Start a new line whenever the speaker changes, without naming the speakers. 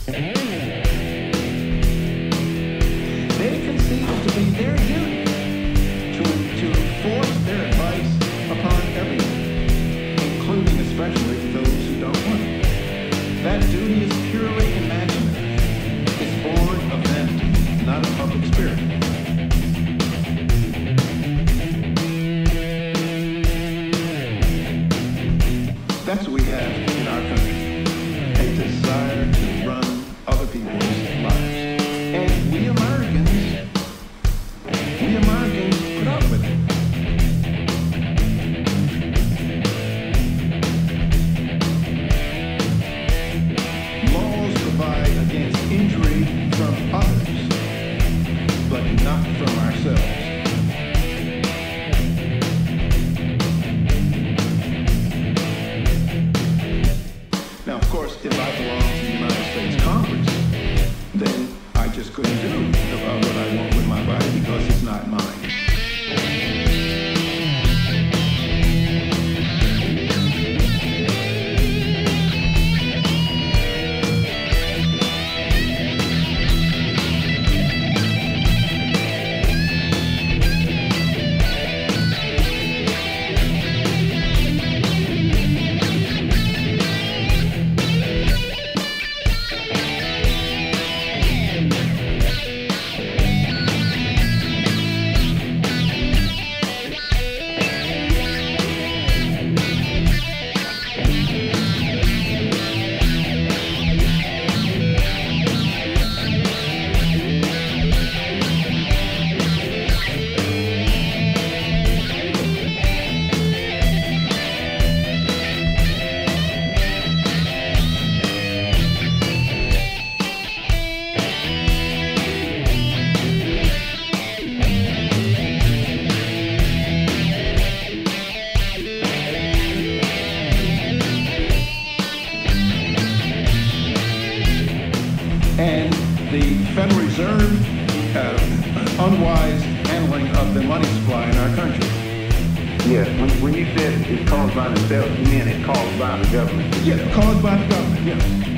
They conceive it to be their duty to enforce their advice upon everyone, including especially those who don't want it. That duty is purely imaginary. It's born of vanity, not a public spirit. That's what we have in our country, a desire to run other people's lives. And we Americans put up with it. Laws provide against injury from others, but not from ourselves. Now, of course, if I belong to the United States Congress, then I just couldn't do what I want with my body because it's not mine. And the Federal Reserve, unwise handling of the money supply in our country.
Yes, when you said it's caused by themselves, you mean it's caused by the government?
Yeah, caused by the government, yes.